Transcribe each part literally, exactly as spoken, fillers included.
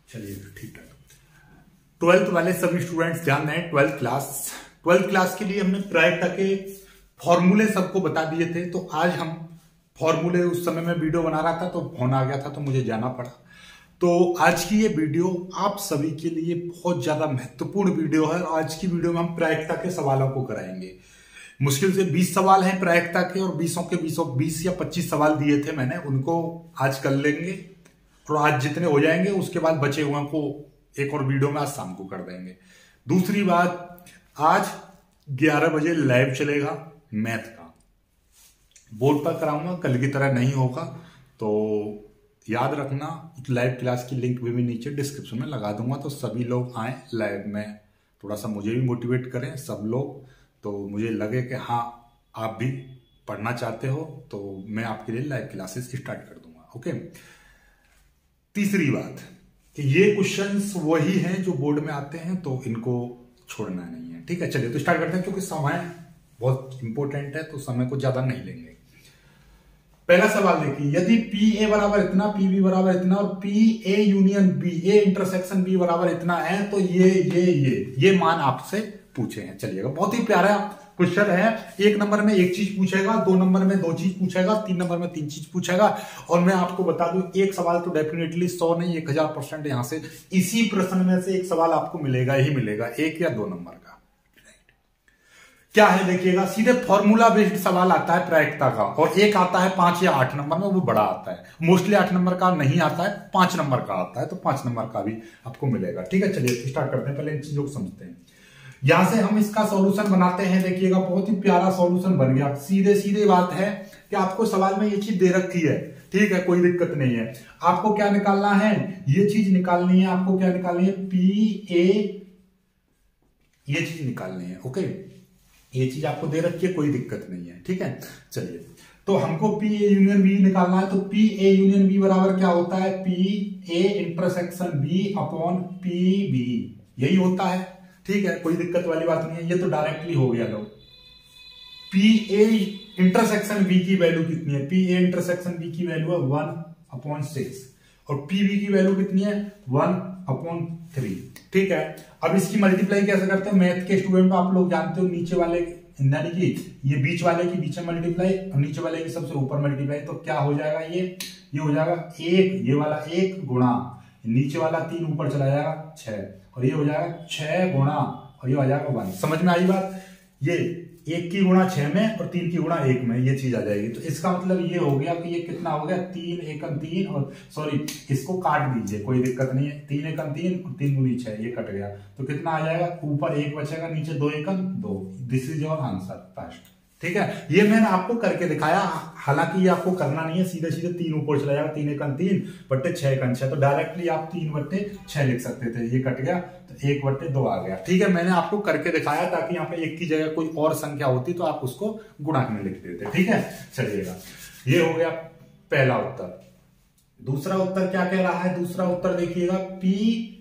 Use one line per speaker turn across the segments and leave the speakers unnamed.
चलिए ठीक है। ट्वेल्थ वाले सभी स्टूडेंट्स ध्यान दें, ट्वेल्थ क्लास ट्वेल्थ क्लास के लिए हमने प्रायिकता के फॉर्मूले सबको बता दिए थे। तो आज हम फॉर्मूले, उस समय में वीडियो बना रहा था तो फोन आ गया था तो मुझे जाना पड़ा। तो आज की ये वीडियो आप सभी के लिए बहुत ज्यादा महत्वपूर्ण वीडियो है। आज की वीडियो में हम प्रायिकता के सवालों को कराएंगे। मुश्किल से बीस सवाल हैं प्रायिकता के, और बीसों के बीसों बीस या पच्चीस सवाल दिए थे मैंने, उनको आज कर लेंगे। और आज जितने हो जाएंगे उसके बाद बचे हुए को एक और वीडियो में आज शाम को कर देंगे। दूसरी बात, आज ग्यारह बजे लाइव चलेगा मैथ का, बोर्ड पर कराऊंगा, कल की तरह नहीं होगा। तो याद रखना, लाइव क्लास की लिंक भी मैं नीचे डिस्क्रिप्शन में लगा दूंगा, तो सभी लोग आए लाइव में, थोड़ा सा मुझे भी मोटिवेट करें सब लोग, तो मुझे लगे कि हाँ आप भी पढ़ना चाहते हो, तो मैं आपके लिए लाइव क्लासेस स्टार्ट कर दूंगा। ओके। तीसरी बात कि ये क्वेश्चंस वही हैं जो बोर्ड में आते हैं, तो इनको छोड़ना नहीं है। ठीक है, चलिए तो स्टार्ट करते हैं, क्योंकि समय बहुत इंपॉर्टेंट है तो समय को ज्यादा नहीं लेंगे। पहला सवाल देखिए, यदि पी ए बराबर इतना, पी बी बराबर इतना और P A union B, A intersection B बराबर इतना है, तो ये ये ये ये मान आपसे पूछे हैं। चलिएगा, बहुत ही प्यारा क्वेश्चन है। एक नंबर में एक चीज पूछेगा, दो नंबर में दो चीज पूछेगा, तीन नंबर में तीन चीज पूछेगा। और मैं आपको बता दूं, एक सवाल तो डेफिनेटली सौ नहीं एक हजार परसेंट यहां से इसी प्रश्न में से एक सवाल आपको मिलेगा ही मिलेगा, एक या दो नंबर का। क्या है देखिएगा, सीधे फॉर्मूला बेस्ड सवाल आता है प्रायिकता का, और एक आता है पांच या आठ नंबर में, वो बड़ा आता है। मोस्टली आठ नंबर का नहीं आता है, पांच नंबर का आता है, तो पांच नंबर का भी आपको मिलेगा। ठीक है, चलिए स्टार्ट करते हैं। पहले इन चीजों को समझते हैं। यहां से हम इसका सॉल्यूशन बनाते हैं। देखिएगा, बहुत ही प्यारा सॉल्यूशन बन गया। सीधे सीधे बात है कि आपको सवाल में ये चीज दे रखी है, ठीक है, कोई दिक्कत नहीं है। आपको क्या निकालना है, ये चीज निकालनी है। आपको क्या निकालनी है, पी ए, ये चीज निकालनी है। ओके, ये चीज आपको दे रखी है, कोई दिक्कत नहीं है। ठीक है, चलिए तो हमको पी ए यूनियन बी निकालना है। तो पी ए यूनियन बी बराबर क्या होता है, P A intersection B upon P B, यही होता है। ठीक है, कोई दिक्कत वाली बात नहीं है, ये तो डायरेक्टली हो गया। लो, पी ए इंटरसेक्शन बी की वैल्यू कितनी है, पी ए इंटरसेक्शन बी की वैल्यू है वन अपॉन सिक्स, और पी बी की वैल्यू कितनी है, वन अपॉन थ्री। ठीक है, अब इसकी मल्टीप्लाई कैसे करते हैं, मैथ के स्टूडेंट आप लोग जानते हो, नीचे वाले यानी कि ये बीच वाले की बीच में मल्टीप्लाई और नीचे वाले की सबसे ऊपर मल्टीप्लाई, तो क्या हो जाएगा, ये ये हो जाएगा एक, ये वाला एक गुणा नीचे वाला तीन ऊपर चला जाएगा छह, और ये हो जाएगा छह गुणा और ये हो जाएगा वन। समझ में आई बात, ये एक की गुणा छह में और तीन की गुणा एक में, ये चीज आ जाएगी। तो इसका मतलब ये हो गया कि ये कितना हो गया, तीन एकम तीन, और सॉरी इसको काट दीजिए, कोई दिक्कत नहीं है, तीन एकम तीन और तीन गुनी छह, ये कट गया, तो कितना आ जाएगा, ऊपर एक बचेगा, नीचे दो एकम दो। This is your answer first. ठीक है, ये मैंने आपको करके दिखाया, हालांकि ये आपको करना नहीं है, सीधे सीधे तीन ऊपर चला जाएगा, तीन एकम तीन बट्टे छह एकम छह, तो डायरेक्टली आप तीन बट्टे छह लिख सकते थे, ये कट गया तो एक बट्टे दो आ गया। ठीक है, मैंने आपको करके दिखाया ताकि यहाँ पे एक की जगह कोई और संख्या होती तो आप उसको गुणक में लिख देते। ठीक है, चलिएगा, ये हो गया पहला उत्तर। दूसरा उत्तर क्या कह रहा है, दूसरा उत्तर देखिएगा, पी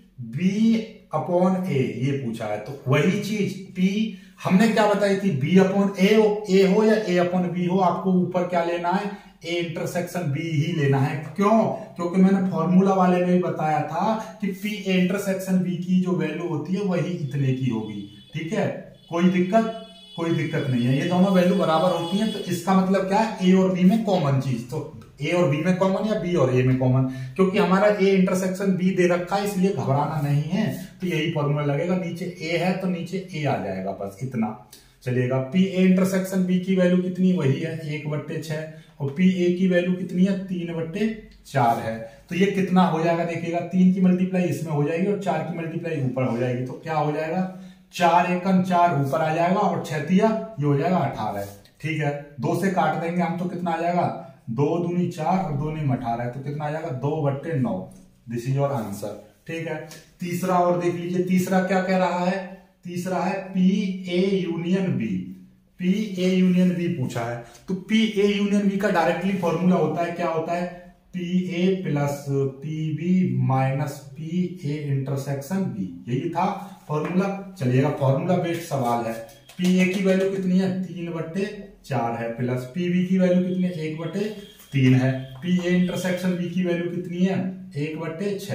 बी अपॉन ए, ये पूछा है, तो वही चीज पी हमने क्या बताई थी, बी अपॉन ए ए हो या ए अपॉन बी हो, आपको ऊपर क्या लेना है, ए इंटरसेक्शन बी ही लेना है। क्यों, क्योंकि मैंने फॉर्मूला वाले में भी बताया था कि पी ए इंटरसेक्शन बी की जो वैल्यू होती है वही इतने की होगी। ठीक है, कोई दिक्कत कोई दिक्कत नहीं है, ये दोनों वैल्यू बराबर होती हैं। तो इसका मतलब क्या है, ए और बी में कॉमन चीज, तो ए और बी में कॉमन या बी और ए में कॉमन, क्योंकि हमारा ए इंटरसेक्शन बी दे रखा है, इसलिए घबराना नहीं है। तो यही फॉर्मूला लगेगा, नीचे ए है तो नीचे ए आ जाएगा, बस इतना। चलिएगा, पी ए इंटरसेक्शन बी की वैल्यू कितनी, वही है एक बट्टे छह, और पी ए की वैल्यू कितनी है, तीन बट्टे चार है। तो ये कितना हो जाएगा देखिएगा, तीन की मल्टीप्लाई इसमें हो जाएगी और चार की मल्टीप्लाई ऊपर हो जाएगी, तो क्या हो जाएगा, चार एकम चार ऊपर आ जाएगा और छह तिया ये हो जाएगा अठारह। ठीक है, दो से काट देंगे हम तो कितना आ जाएगा, दो दूनी चार और दो नीम अठारह, तो कितना आ जाएगा, दो बट्टे नौ। This is your answer. ठीक है, तीसरा और देख लीजिए, तीसरा क्या कह रहा है, तीसरा है P A union B, P A union B पूछा है। तो पी ए यूनियन बी का डायरेक्टली फॉर्मूला होता है, क्या होता है, P A plus P B minus P A intersection B, यही था फॉर्मूला। चलिएगा, फॉर्मूला बेस्ड सवाल है। पी ए की वैल्यू कितनी है, तीन बट्टे चार है, प्लस पी बी की वैल्यू कितनी है, एक बट्टे तीन है, पी ए इंटरसेक्शन बी की वैल्यू कितनी है, एक बट्टे छह,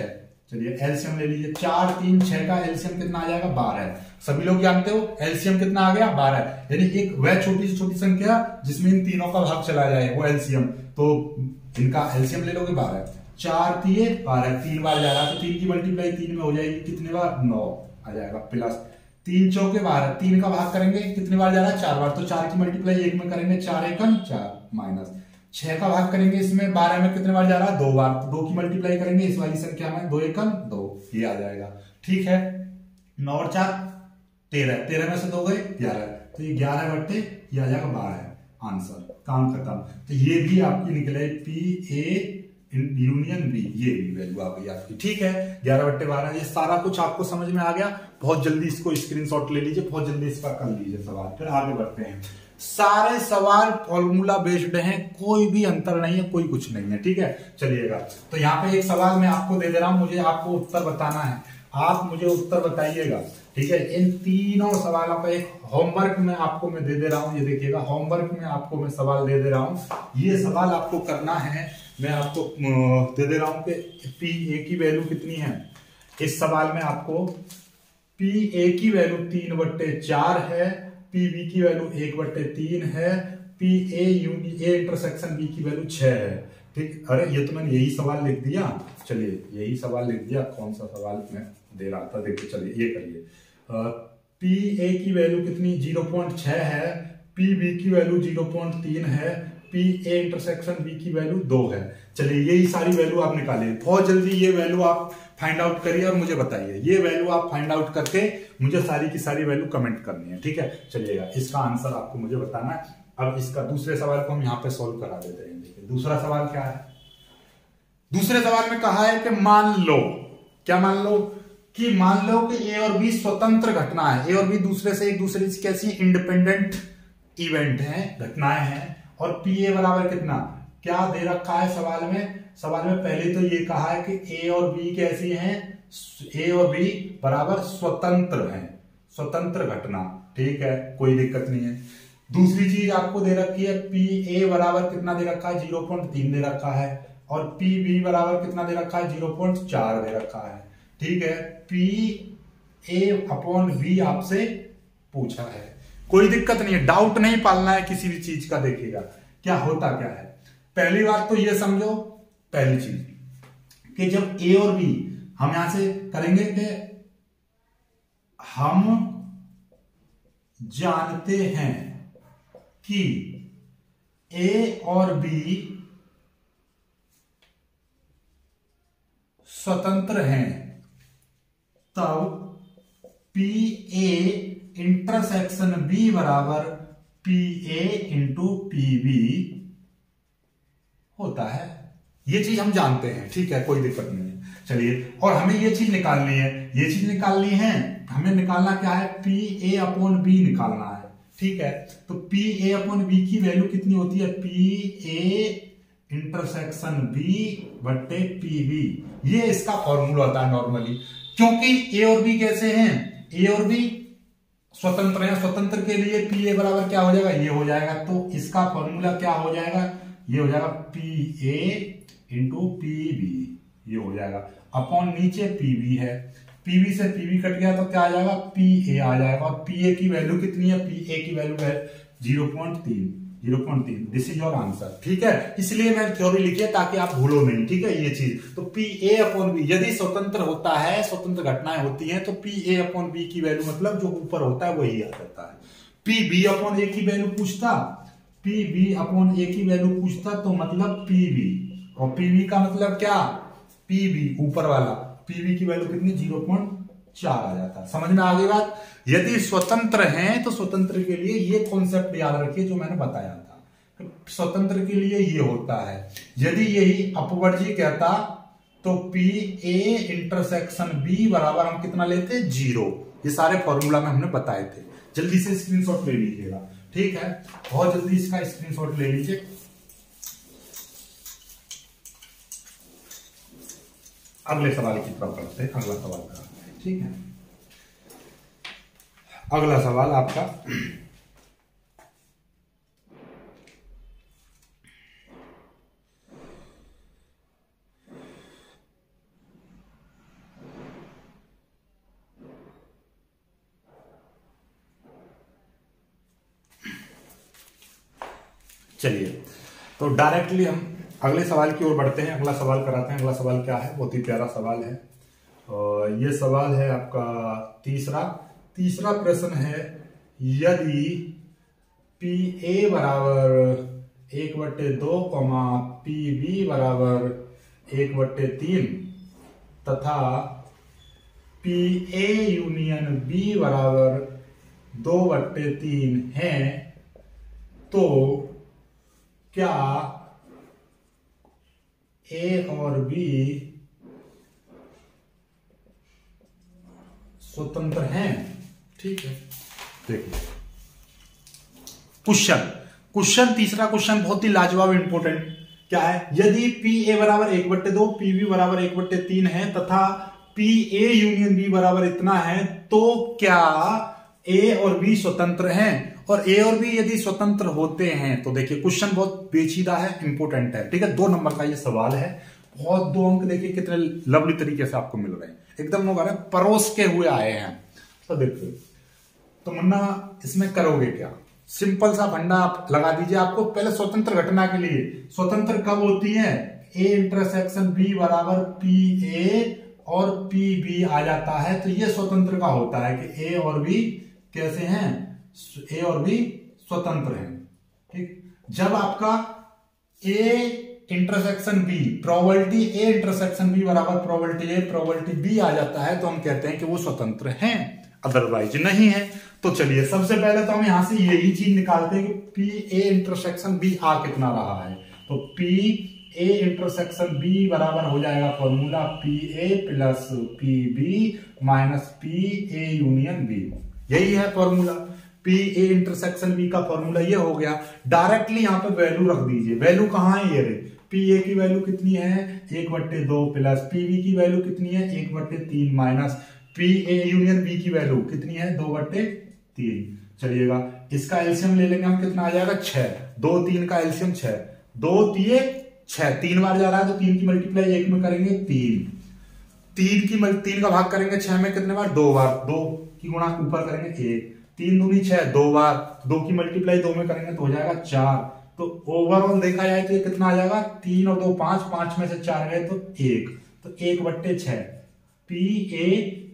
चलिए एलसीएम ले लीजिए, चार तीन छह का एलसीएम कितना आ जाएगा, बारह। सभी लोग जानते हो एलसीएम कितना आ गया, बारह। यानी एक वह छोटी से छोटी संख्या जिसमें इन तीनों का भाग चला जाए वो एलसीएम, तो इनका एलसीएम ले लोगे बारह। चार तीय बारह, तीन बार जा रहा है तो तीन की मल्टीप्लाई तीन में हो जाएगी, कितने बार, नौ आ जाएगा, प्लस तीन चौके बारह, तीन का भाग करेंगे कितने बार जा रहा है, चार बार, तो चार की मल्टीप्लाई एक में करेंगे, चार एकम चार, माइनस छह का भाग करेंगे इसमें बारह में कितने बार जा रहा है, दो बार, तो दो की मल्टीप्लाई करेंगे इस वाली संख्या में, दो एकम दो, ये आ जाएगा। ठीक है, नौ और चार तेरह, तेरह में से दो गए ग्यारह, तो ये ग्यारह बट्टे ये आ जाएगा बारह, आंसर, काम खत्म। तो ये भी आपकी निकले पी ए यूनियन बी, ये भी वैल्यू आ गई आपकी। ठीक है, ग्यारह बट्टे बारह, ये सारा कुछ आपको समझ में आ गया। बहुत जल्दी इसको स्क्रीनशॉट ले लीजिए, बहुत जल्दी इसका कर लीजिए सवाल, फिर आगे बढ़ते हैं। सारे सवाल फॉर्मूला बेस्ड हैं, कोई भी अंतर नहीं है, कोई कुछ नहीं है। ठीक है, चलिएगा, तो यहाँ पे एक सवाल मैं आपको दे दे रहा हूं, मुझे आपको उत्तर बताना है, आप मुझे उत्तर बताइएगा। ठीक है, इन तीनों सवालों का एक होमवर्क में आपको मैं दे दे रहा हूं, ये देखिएगा, होमवर्क में आपको मैं सवाल दे दे रहा हूं। ये सवाल आपको करना है, मैं आपको दे दे रहा हूं कि पी ए की वैल्यू कितनी है। इस सवाल में आपको पी ए की वैल्यू तीन बट्टे चार है, पी बी की वैल्यू एक बट्टे तीन है, P A uni A intersection B की वैल्यू छह है। ठीक, अरे ये तो मैंने यही सवाल लिख दिया, चलिए यही सवाल लिख दिया, कौन सा सवाल मैं दे रहा था, देखिए, चलिए ये करिए। पी ए की वैल्यू कितनी, जीरो पॉइंट छह है, पी बी की वैल्यू जीरो पॉइंट तीन है, पी ए इंटरसेक्शन बी की वैल्यू दो है। चलिए यही सारी वैल्यू आप निकालिए, बहुत जल्दी ये वैल्यू आप फाइंड आउट करिए और मुझे बताइए। ये वैल्यू आप फाइंड आउट करके मुझे सारी की सारी वैल्यू कमेंट करनी है। ठीक है, चलिएगा, इसका आंसर आपको मुझे बताना है। अब इसका दूसरे सवाल को हम यहाँ पे सोल्व करा देते हैं। देखिए दूसरा सवाल क्या है, दूसरे सवाल में कहा है कि मान लो, क्या मान लो, कि मान लो कि ए और बी स्वतंत्र घटना है, ए और बी दूसरे से एक दूसरे से कैसी इंडिपेंडेंट इवेंट है, घटनाएं हैं, और पी ए बराबर कितना, क्या दे रखा है सवाल में। सवाल में पहले तो ये कहा है कि ए और बी कैसी हैं, ए और बी बराबर स्वतंत्र हैं, स्वतंत्र घटना। ठीक है, कोई दिक्कत नहीं है। दूसरी चीज आपको दे रखी है, पी ए बराबर कितना दे रखा है, जीरो पॉइंट तीन दे रखा है, और पी बी बराबर कितना दे रखा है, जीरो पॉइंट चार दे रखा है। ठीक है, पी ए अपॉन बी आपसे पूछा है, कोई दिक्कत नहीं है, डाउट नहीं पालना है किसी भी चीज का। देखिएगा क्या होता क्या है, पहली बात तो ये समझो, पहली चीज कि जब ए और बी हम यहां से करेंगे कि हम जानते हैं कि ए और बी स्वतंत्र हैं, तब पी ए इंटरसेक्शन बी बराबर P A into P B होता है। ये चीज हम जानते हैं। ठीक है, कोई दिक्कत नहीं है। चलिए, और हमें ये चीज निकालनी है, ये चीज निकालनी है, हमें निकालना क्या है, पी ए अपॉन बी निकालना है। ठीक है, तो पी ए अपॉन बी की वैल्यू कितनी होती है, पी ए इंटरसेक्शन बी बट्टे पी बी, ये इसका फॉर्मूला होता है नॉर्मली। क्योंकि ए और बी कैसे हैं, ए और बी स्वतंत्र है, स्वतंत्र के लिए पी ए बराबर क्या हो जाएगा, ये हो जाएगा, तो इसका फॉर्मूला क्या हो जाएगा, ये हो जाएगा P A into P B, ये हो जाएगा, अपॉन नीचे पी बी है, पी बी से पी बी कट गया तो क्या आ जाएगा, पी ए आ जाएगा, और पी ए की वैल्यू कितनी है, पी ए की वैल्यू है जीरो पॉइंट तीन, जीरो पॉइंट तीन, दिस इज योर आंसर। ठीक है, इसलिए मैंने थ्योरी लिखी है ताकि आप भूलो नहीं। ठीक है, ये चीज तो पी ए अपॉन बी यदि स्वतंत्र होता है, स्वतंत्र घटनाएं होती हैं, तो पी ए अपॉन बी की वैल्यू मतलब जो ऊपर होता है वही आ जाता है। पी बी अपॉन ए की वैल्यू पूछता, पी बी अपॉन ए की वैल्यू पूछता तो मतलब पी बी, और पी बी का मतलब क्या, पी बी ऊपर वाला, पी बी की वैल्यू कितनी, जीरो पॉइंट चार आ जाता है। समझ में आ गई बात। यदि स्वतंत्र हैं तो स्वतंत्र के लिए ये कॉन्सेप्ट याद रखिए जो मैंने बताया था, स्वतंत्र के लिए ये होता है। यदि यही अपवर्जी कहता तो पी ए इंटरसेक्शन बी बराबर हम कितना लेते, जीरो। ये सारे फॉर्मूला में हमने बताए थे। जल्दी से स्क्रीनशॉट ले लीजिएगा। ठीक है, बहुत जल्दी इसका स्क्रीनशॉट ले लीजिए। अगले सवाल की तरफ बढ़ते हैं, अगला सवाल कराते हैं। ठीक है, अगला सवाल आपका चलिए तो डायरेक्टली हम अगले सवाल की ओर बढ़ते हैं। अगला सवाल कराते हैं। अगला सवाल क्या है, बहुत ही प्यारा सवाल है और ये सवाल है आपका तीसरा तीसरा प्रश्न है, यदि पी ए बराबर एक बट्टे दो कॉमा पी बी बराबर एक बट्टे तीन तथा पी ए यूनियन बी बराबर दो बट्टे तीन है, तो क्या ए और बी स्वतंत्र हैं? ठीक है, देखिए क्वेश्चन क्वेश्चन तीसरा क्वेश्चन बहुत ही लाजवाब इंपोर्टेंट क्या है, यदि पी ए बराबर एक बट्टे दो पी बी बराबर एक बट्टे तीन है तथा पी ए यूनियन बी बराबर इतना है, तो क्या ए और बी स्वतंत्र हैं? और ए और बी यदि स्वतंत्र होते हैं तो देखिए क्वेश्चन बहुत पेचीदा है, इंपोर्टेंट है। ठीक है, दो नंबर का ये सवाल है, बहुत दो अंक देखिए कितने लवली तरीके से आपको मिल रहे हैं, एकदम लोग परोस के हुए आए हैं। तो देखिए तो मुन्ना इसमें करोगे क्या, सिंपल सा फंडा आप लगा दीजिए। आपको पहले स्वतंत्र घटना के लिए स्वतंत्र कब होती है, ए इंटरसेक्शन बी बराबर पी ए और पी बी आ जाता है, तो ये स्वतंत्र का होता है कि ए और बी कैसे हैं, ए और बी स्वतंत्र हैं। ठीक, जब आपका A intersection B probability A intersection B बराबर प्रोबेबिलिटी ए प्रोबेबिलिटी बी आ जाता है, तो हम कहते हैं कि वो स्वतंत्र हैं, अदरवाइज नहीं है। तो चलिए सबसे पहले तो हम यहां से यही चीज निकालते हैं कि पी ए इंटरसेक्शन बी आ कितना रहा है, तो पी ए इंटरसेक्शन बी बराबर हो जाएगा formula P A plus P B minus P A union B, यही है formula. P A intersection B का फॉर्मूला ये हो गया। डायरेक्टली यहां पे वैल्यू रख दीजिए, वैल्यू कहां है, ये रे पी ए की वैल्यू कितनी है एक बट्टे दो प्लस पी बी की वैल्यू कितनी है एक बट्टे तीन minus P A union B की वैल्यू कितनी है दो बट्टे तीन। चलिएगा इसका एलसीएम ले लेंगे हम, कितना आ जाएगा छह, दो तीन का एलसीएम छह, दो तीन छह, तीन बार जा रहा है तो तीन की मल्टीप्लाई एक में करेंगे तीन, तीन की तीन का भाग करेंगे छह में कितने बार दो बार, दो की गुणा ऊपर करेंगे एक, तीन दूनी छह, दो बार दो की मल्टीप्लाई दो में करेंगे तो हो जाएगा चार। तो ओवरऑल देखा जाए तो ये कितना आ जाएगा तीन और दो पांच, पांच में से चार गए तो एक, तो एक बट्टे छह पी ए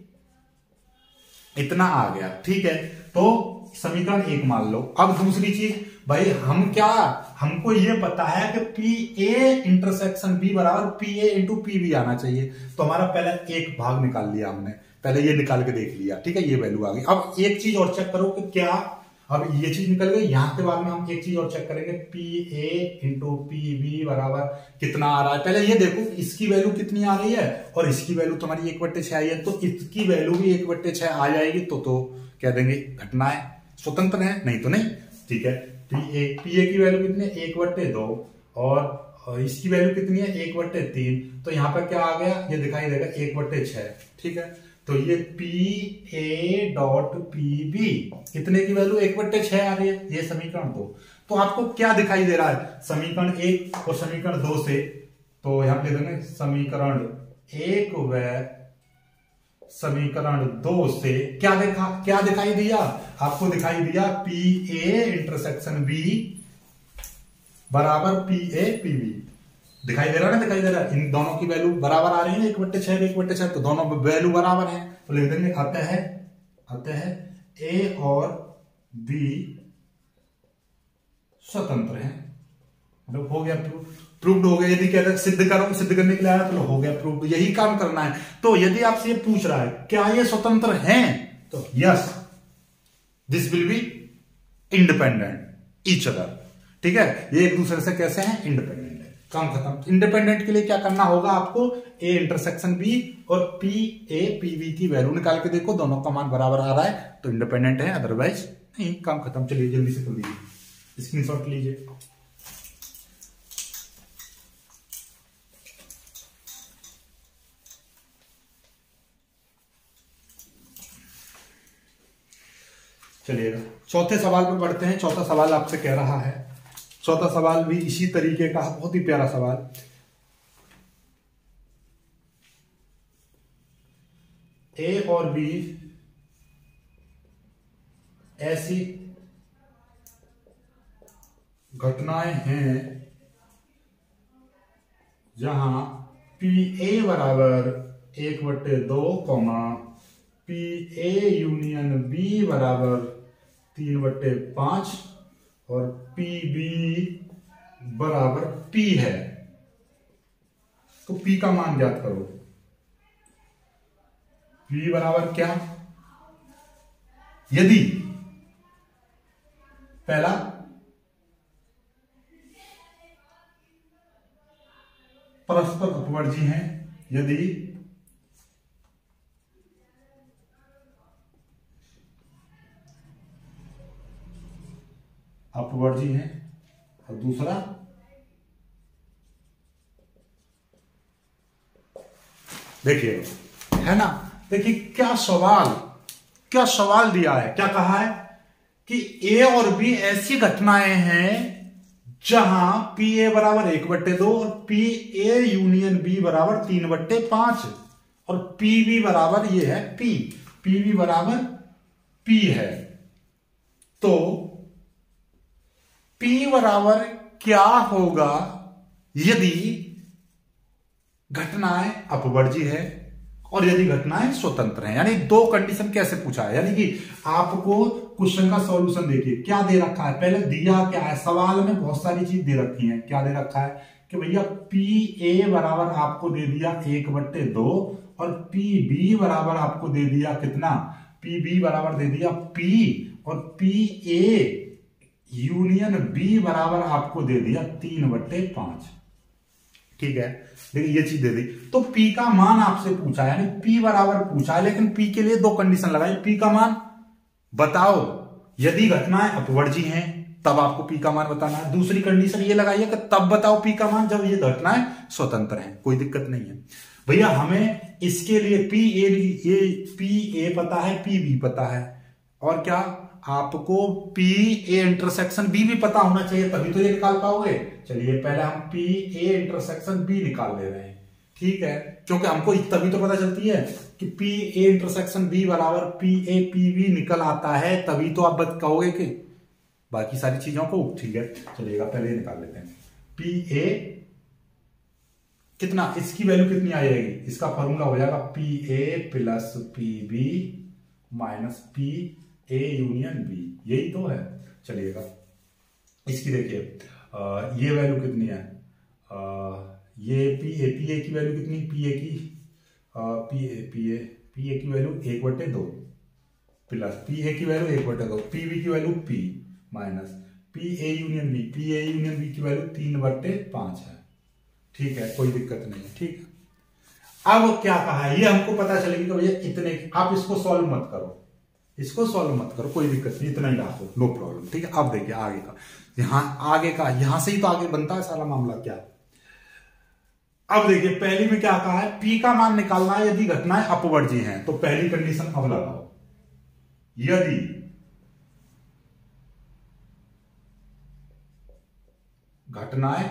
इतना आ गया। ठीक है, तो समीकरण एक मान लो। अब दूसरी चीज भाई हम क्या, हमको ये पता है कि पी ए इंटरसेक्शन बी बराबर P A into P B आना चाहिए, तो हमारा पहले एक भाग निकाल लिया हमने, पहले ये निकाल के देख लिया। ठीक है, ये वैल्यू आ गई। अब एक चीज और चेक करो कि क्या, अब ये चीज निकल गई, यहां के बाद में हम एक चीज और चेक करेंगे, P A into P B बराबर कितना आ रहा है। पहले ये देखो इसकी वैल्यू कितनी आ रही है और इसकी वैल्यू तुम्हारी एक बट्टे छह आई है, तो इसकी वैल्यू भी एक बट्टे छह आ जाएगी, तो तो कह देंगे घटना है स्वतंत्र है, नहीं तो नहीं। ठीक है, पी ए पी ए की वैल्यू कितनी है एक बट्टे दो और इसकी वैल्यू कितनी है एक बट्टे तीन, तो यहाँ पर क्या आ गया ये दिखाई देगा एक बट्टे छह। ठीक है, तो ये P A dot P B कितने की वैल्यू एक बट्टे छह आ रही है, ये समीकरण दो। तो आपको क्या दिखाई दे रहा है समीकरण एक और समीकरण दो से, तो यहां पे देंगे समीकरण एक व समीकरण दो से क्या देखा, क्या दिखाई दिया आपको, दिखाई दिया पी ए इंटरसेक्शन बी बराबर पी ए पी बी, दिखाई दे रहा है ना, दिखाई दे रहा है, इन दोनों की वैल्यू बराबर आ रही है, एक बट्टे छह एक बट्टे छह, तो दोनों वैल्यू बराबर है, तो लिख देंगे अतः अतः ए और बी स्वतंत्र है। मतलब हो गया प्रूफ, प्रूव्ड हो गया। यदि कहते सिद्ध करो, सिद्ध करने के लिए आया तो हो गया प्रूफ, यही काम करना है। तो यदि आपसे ये पूछ रहा है क्या ये स्वतंत्र हैं, तो yes this will be independent each other. ठीक है, ये एक दूसरे से कैसे हैं, इंडिपेंडेंट है, काम खत्म। इंडिपेंडेंट के लिए क्या करना होगा आपको, ए इंटरसेक्शन बी और पी ए पी बी की वैल्यू निकाल के देखो, दोनों का मान बराबर आ रहा है तो इंडिपेंडेंट है, अदरवाइज नहीं, काम खत्म। चलिए जल्दी से कर लीजिए, स्क्रीनशॉट लीजिए। चलिएगा चौथे सवाल पर बढ़ते हैं। चौथा सवाल आपसे कह रहा है, चौथा सवाल भी इसी तरीके का, बहुत ही प्यारा सवाल। ए और बी ऐसी घटनाएं हैं जहां पी ए बराबर एक बट्टे दो कौमा पी ए यूनियन बी बराबर तीन बट्टे पांच और पी बी बराबर पी है, तो पी का मान ज्ञात करो। पी बराबर क्या? यदि पहला परस्पर अपवर्जी हैं, यदि अपवर्जी हैं, और दूसरा देखिए है ना, देखिए क्या सवाल क्या सवाल दिया है, क्या कहा है कि ए और बी ऐसी घटनाएं हैं जहां पी ए बराबर एक बट्टे दो और पी ए यूनियन बी बराबर तीन बट्टे पांच और पी बी बराबर ये है पी पी बी बराबर पी है। तो पी बराबर क्या होगा यदि घटनाएं अपवर्जी है और यदि घटनाएं स्वतंत्र हैं। यानी दो कंडीशन कैसे पूछा है, यानी कि आपको क्वेश्चन का सॉल्यूशन देखिए क्या दे रखा है। पहले दिया क्या है, सवाल में बहुत सारी चीज दे रखी है। क्या दे रखा है कि भैया पी ए बराबर आपको दे दिया एक बट्टे दो और पी बी बराबर आपको दे दिया कितना, पी बी बराबर दे दिया पी और पी ए यूनियन बी बराबर आपको दे दिया तीन बट्टे पांच। ठीक है, देखिए ये चीज दे दी। तो P का मान आपसे पूछा है, यानी P बराबर पूछा है, लेकिन P के लिए दो कंडीशन लगाई। P का मान बताओ यदि घटनाएं अपवर्जी हैं तब आपको P का मान बताना है। दूसरी कंडीशन ये लगाई है कि तब बताओ P का मान जब ये घटनाएं स्वतंत्र हैं। कोई दिक्कत नहीं है भैया, हमें इसके लिए P ए ये P ए पता है, P बी पता है, और क्या आपको P ए इंटरसेक्शन B भी पता होना चाहिए, तभी तो ये निकाल पाओगे। चलिए पहले हम P ए इंटरसेक्शन B निकाल ले रहे हैं। ठीक है, क्योंकि हमको तभी तो पता चलती है कि P ए इंटरसेक्शन B बराबर P ए P B निकल आता है, तभी तो आप बत कहोगे कि बाकी सारी चीजों को। ठीक है, चलिएगा पहले निकाल लेते हैं। P ए कितना, इसकी वैल्यू कितनी आ जाएगी, इसका फॉर्मूला हो जाएगा P A plus P B minus P A union B, यही तो है। चलिएगा इसकी देखिए ये वैल्यू कितनी है, आ, ये पी ए पी ए की वैल्यू कितनी, पी ए की P A P A P A की वैल्यू एक बटे दो प्लस पी ए की वैल्यू एक बटे दो, पी बी की value P minus P A union B, P A union B की वैल्यू तीन बटे पांच है। ठीक है, कोई दिक्कत नहीं है। ठीक है, अब क्या कहा है ये हमको पता चलेगी कि भैया इतने, आप इसको सॉल्व मत करो, इसको सॉल्व मत करो, कोई दिक्कत नहीं, इतना ही रखो, नो प्रॉब्लम। ठीक है, अब देखिए आगे का, यहां आगे का यहां से ही तो आगे बनता है सारा मामला। क्या अब देखिए पहली में क्या कहा है, P का मान निकालना है यदि घटनाएं अपवर्जी हैं। तो पहली कंडीशन अब लगाओ, यदि घटनाएं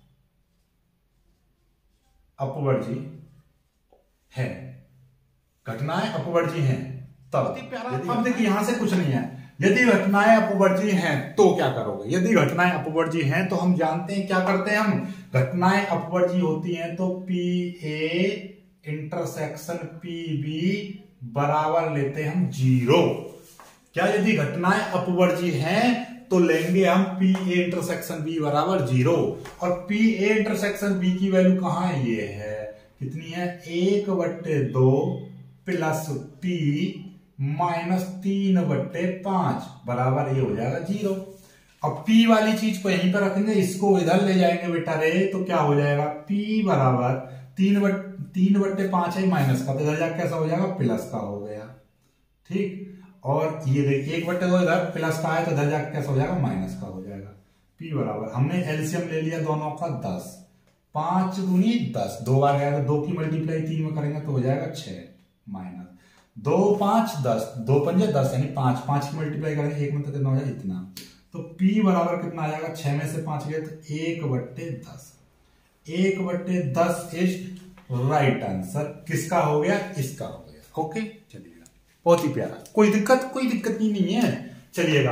अपवर्जी है, घटनाएं अपवर्जी हैं तब। अब देखिए यहां से कुछ नहीं है, यदि घटनाएं अपवर्जी हैं तो क्या करोगे। यदि घटनाएं अपवर्जी हैं तो हम जानते हैं क्या करते हैं, हम घटनाएं अपवर्जी होती हैं तो P A intersection P B बराबर लेते हैं हम जीरो। क्या यदि घटनाएं अपवर्जी हैं तो लेंगे हम पी ए इंटरसेक्शन बी बराबर जीरो, और पी ए इंटरसेक्शन बी की वैल्यू कहां है, ये है कितनी है, एक बट्टे दो प्लस पी माइनस तीन बट्टे पांच बराबर ये हो जाएगा जीरो। अब P वाली चीज को यहीं पर रखेंगे, इसको इधर ले जाएंगे बेटा रे, तो क्या हो जाएगा P बराबर तीन बट तीन बट्टे पांच है माइनस का, तो इधर जाकर कैसा हो जाएगा, प्लस का हो गया। ठीक, और ये देख एक बट्टे दो इधर प्लस का है तो इधर जाकर कैसा हो जाएगा, माइनस का हो जाएगा। P बराबर हमने एलसीएम ले लिया दोनों का दस, पांच दूनी दस, दो बार गया तो दो की मल्टीप्लाई तीन में करेंगे तो हो जाएगा छह माइनस दो पांच दस, दो पंजे दस, यानी पांच पांच की मल्टीप्लाई करेंगे एक में तो कितना हो जाएगा इतना। तो P बराबर कितना आ जाएगा, छह में से पांच गए तो एक बट्टे दस, एक बट्टे दस इज राइट आंसर। किसका हो गया, इसका हो गया। ओके चलिएगा, बहुत ही प्यारा, कोई दिक्कत कोई दिक्कत ही नहीं है। चलिएगा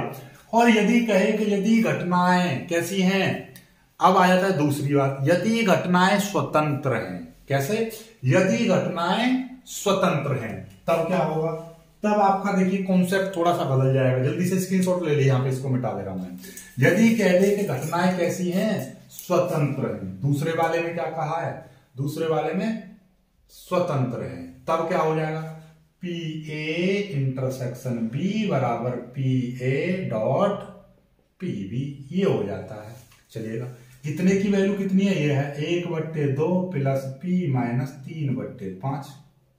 और यदि कहे कि यदि घटनाएं कैसी हैं, अब आ जाता है दूसरी बात, यदि घटनाएं स्वतंत्र हैं। कैसे? यदि घटनाएं स्वतंत्र हैं तब क्या होगा, तब आपका देखिए कॉन्सेप्ट थोड़ा सा बदल जाएगा। जल्दी से स्क्रीनशॉट ले लीजिए, यहां पे इसको मिटा दे रहा हूं मैं। यदि कह दे कि घटनाएं कैसी हैं, स्वतंत्र हैं, दूसरे वाले में क्या कहा है, दूसरे वाले में स्वतंत्र है, तब क्या हो जाएगा, पी ए इंटरसेक्शन बी बराबर P A dot P B, ये हो जाता है। चलिएगा, इतने की वैल्यू कितनी है, ये है एक बट्टे दो प्लस पी माइनस तीन बट्टे पांच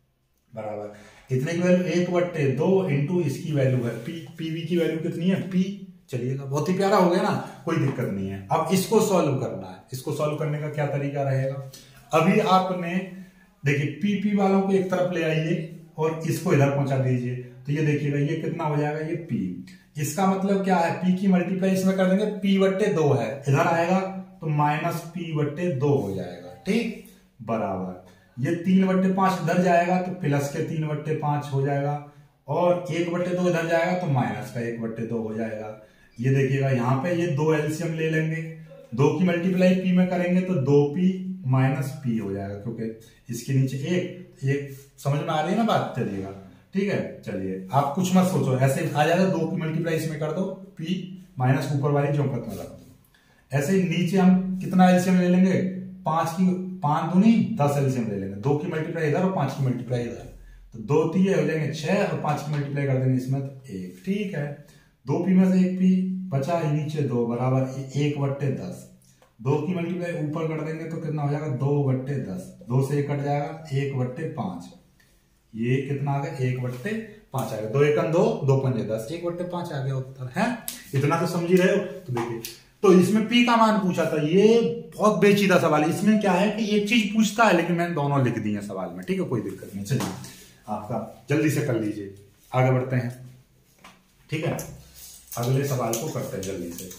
बराबर इतने की वैल्यू एक बट्टे दो इंटू इसकी वैल्यू है पी, पीवी की वैल्यू कितनी है पी। चलिएगा, बहुत ही प्यारा हो गया ना, कोई दिक्कत नहीं है। अब इसको सॉल्व करना है। इसको सॉल्व करने का क्या तरीका रहेगा, अभी आपने देखिए पीपी वालों को एक तरफ ले आइए और इसको इधर पहुंचा दीजिए, तो ये देखिएगा ये कितना हो जाएगा, ये पी। इसका मतलब क्या है, पी की मल्टीप्लाई इसमें कर देंगे, पी बट्टे दो है, इधर आएगा तो माइनस पी बट्टे दो हो जाएगा, ठीक, बराबर ये तीन बट्टे पांच इधर जाएगा तो प्लस के तीन बट्टे पांच हो जाएगा, और एक बट्टे दो इधर जाएगा तो माइनस का एक बट्टे दो हो जाएगा। ये देखिएगा यहाँ पे ये दो एलसीएम ले लेंगे, दो की मल्टीप्लाई पी में करेंगे तो दो पी माइनस पी हो जाएगा, क्योंकि इसके नीचे एक एक समझ में आ रही है ना बात। चलिएगा, ठीक है, चलिए आप कुछ मत सोचो, ऐसे आ जाएगा, दो की मल्टीप्लाई इसमें कर दो, पी माइनस ऊपर वाली चौकत में रख दो। ऐसे ही नीचे हम कितना एलसीएम ले लेंगे, पांच की पांच दूनी दस एलसीएम ले लेंगे, दो की मल्टीप्लाई इधर और पांच की मल्टीप्लाई इधर, तो दो तीन हो जाएंगे छह और पांच की मल्टीप्लाई कर देंगे इसमें तो एक, ठीक है। दो पी में से एक पी बचा, नीचे दो बराबर एक बट्टे दस, दो की मल्टीप्लाई ऊपर कर देंगे तो कितना हो जाएगा, दो बट्टे दस, दो से एक कट जाएगा, एक बट्टे पांच, ये कितना आ गया, एक बट्टे पांच आ गया, दो एकन दो, दो पंजे दस, एक बट्टे पांच आ गया उत्तर है। इतना तो समझ ही रहे हो। तो देखिए, तो इसमें पी का मान पूछा था, ये बहुत पेचीदा सवाल है। इसमें क्या है कि एक चीज पूछता है लेकिन मैंने दोनों लिख दी है सवाल में, ठीक है, कोई दिक्कत नहीं। चलिए आपका जल्दी से कर लीजिए, आगे बढ़ते हैं, ठीक है, अगले सवाल को करते हैं जल्दी से।